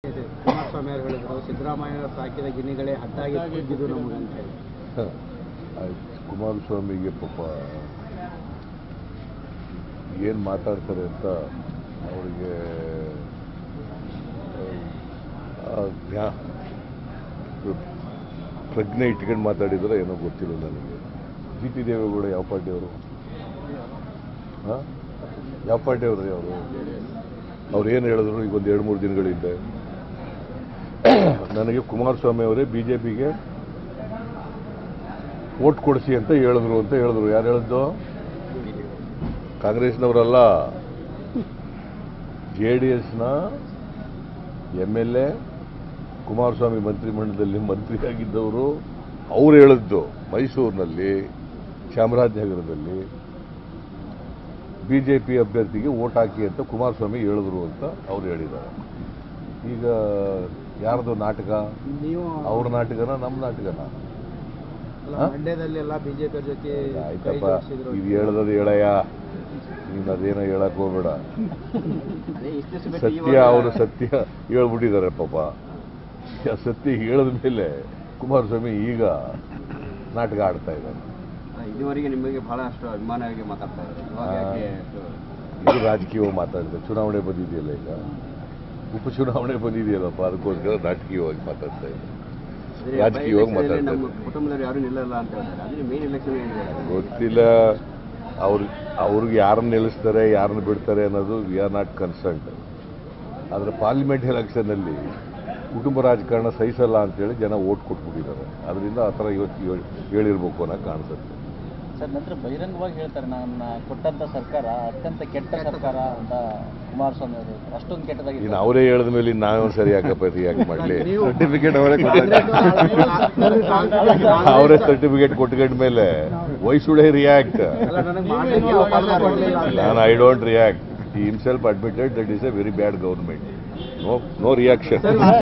ಕುಮಾರಸ್ವಾಮಿ ಅವರು ಹೇಳಿದ್ರು ಸಿದ್ದರಾಮಯ್ಯ ಸಾಕಿದ ಗಿಣಿಗಳೇ ಹದ್ದಾಗಿ ಕುಗ್ಗಿದ್ದು ನಮಗಂತ ಹೇಳಿ. ಕುಮಾರಸ್ವಾಮಿಗೆ ಪಾಪ ಏನು ಮಾತಾಡ್ತಾರೆ ಅಂತ ಅವರಿಗೆ ಪ್ರಜ್ಞೆ ಇಟ್ಕೊಂಡು ಮಾತಾಡಿದ್ರೆ ಏನೋ ಗೊತ್ತಿಲ್ಲ ನನಗೆ. ಜಿ ಟಿ ದೇವೇಗೌಡ ಯಾವ ಪಾರ್ಟಿಯವರು? ಯಾವ ಪಾರ್ಟಿಯವರು ರೀ ಅವರು? ಅವ್ರು ಏನು ಹೇಳಿದ್ರು ಈಗ ಒಂದು 2-3 ದಿನಗಳಿಂದ ನನಗೆ ಕುಮಾರಸ್ವಾಮಿ ಅವರೇ ಬಿಜೆಪಿಗೆ ವೋಟ್ ಕೊಡಿಸಿ ಅಂತ ಹೇಳಿದ್ರು. ಯಾರು ಹೇಳಿದ್ದು? ಕಾಂಗ್ರೆಸ್ನವರಲ್ಲ, JDSನ MLA ಕುಮಾರಸ್ವಾಮಿ ಮಂತ್ರಿಮಂಡಲದಲ್ಲಿ ಮಂತ್ರಿಯಾಗಿದ್ದವರು. ಅವ್ರು ಹೇಳಿದ್ದು ಮೈಸೂರಿನಲ್ಲಿ, ಚಾಮರಾಜನಗರದಲ್ಲಿ ಬಿಜೆಪಿ ಅಭ್ಯರ್ಥಿಗೆ ವೋಟ್ ಹಾಕಿ ಅಂತ ಕುಮಾರಸ್ವಾಮಿ ಹೇಳಿದ್ರು ಅಂತ ಅವ್ರು ಹೇಳಿದ್ದಾರೆ. ಈಗ ಯಾರ್ದು ನಾಟಕ? ಅವ್ರ ನಾಟಕನ ನಮ್ಮ ನಾಟಕನ? ಮಂಡ್ಯದಲ್ಲೆಲ್ಲ ಬಿಜೆಪಿ ಜೊತೆ ಆಯ್ತಪ್ಪ, ಇದು ಹೇಳೋದು ಹೇಳಯ್ಯ, ನೀನು ಅದೇನೋ ಹೇಳಕ್ ಹೋಗ್ಬೇಡ. ಸತ್ಯ ಅವರು ಸತ್ಯ ಹೇಳ್ಬಿಟ್ಟಿದ್ದಾರೆ ಪಾಪ. ಸತ್ಯ ಹೇಳಿದ ಮೇಲೆ ಕುಮಾರಸ್ವಾಮಿ ಈಗ ನಾಟಕ ಆಡ್ತಾ ಇದ್ದಾರೆ. ಇದುವರೆಗೆ ನಿಮಗೆ ಬಹಳಷ್ಟು ಅಭಿಮಾನವಾಗಿ ಮಾತಾಡ್ತಾ ಇದ್ದಾರೆ. ಇದು ರಾಜಕೀಯವಾಗಿ ಮಾತಾಡಿದೆ. ಚುನಾವಣೆ ಬಂದಿದೆಯಲ್ಲ, ಈಗ ಉಪಚುನಾವಣೆ ಬಂದಿದೆಯಲ್ಲಪ್ಪ, ಅದಕ್ಕೋಸ್ಕರ ರಾಜಕೀಯವಾಗಿ ಮಾತಾಡ್ತಾ ಇದ್ದಾರೆ. ರಾಜಕೀಯವಾಗಿ ಮಾತಾಡ್ತಾ ಕುಟುಂಬದವರು ಯಾರು ನಿಲ್ಲಲ್ಲ ಅಂತ ಹೇಳ್ತಾರೆ. ಮೇನ್ ಎಲೆಕ್ಷನ್ ಗೊತ್ತಿಲ್ಲ ಅವ್ರಿಗೆ ಯಾರನ್ನ ನಿಲ್ಲಿಸ್ತಾರೆ, ಯಾರನ್ನ ಬಿಡ್ತಾರೆ ಅನ್ನೋದು ವಿ ಆರ್ ನಾಟ್ ಕನ್ಸರ್ನ್ಡ್. ಆದರೆ ಪಾರ್ಲಿಮೆಂಟ್ ಎಲೆಕ್ಷನ್ನಲ್ಲಿ ಕುಟುಂಬ ರಾಜಕಾರಣ ಸಹಿಸಲ್ಲ ಅಂತೇಳಿ ಜನ ವೋಟ್ ಕೊಟ್ಬಿಟ್ಟಿದ್ದಾರೆ. ಅದರಿಂದ ಆ ಥರ ಇವತ್ತು ಹೇಳಿರ್ಬೇಕು ಅನ್ನೋ ಕಾಣಿಸುತ್ತೆ. ಸರ್, ನಂತರ ಬಹಿರಂಗವಾಗಿ ಹೇಳ್ತಾರೆ, ನನ್ನ ಕೊಟ್ಟಂತ ಸರ್ಕಾರ ಅತ್ಯಂತ ಕೆಟ್ಟ ಸರ್ಕಾರ ಅಂತ ಕುಮಾರಸ್ವಾಮಿ ಅವರು. ಅಷ್ಟೊಂದು ಕೆಟ್ಟದಾಗಿ ಇನ್ನು ಅವರೇ ಹೇಳಿದ ಮೇಲೆ ನಾವು ಸರಿ ಯಾಕಪ್ಪ ರಿಯಾಕ್ಟ್ ಮಾಡಲಿ? ಸರ್ಟಿಫಿಕೇಟ್ ಅವರೇ ಸರ್ಟಿಫಿಕೇಟ್ ಕೊಟ್ಕೊಂಡ ಮೇಲೆ ವೈ ಶುಡ್ ಐ ರಿಯಾಕ್ಟ್? ನಾನು I don't react. He himself admitted that is a very bad government. No reaction.